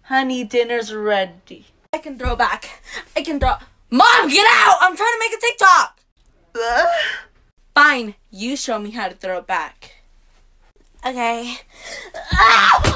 Honey, dinner's ready. I can throw back. I can throw... Mom, get out! I'm trying to make a TikTok! Fine, you show me how to throw it back. Okay. Ah!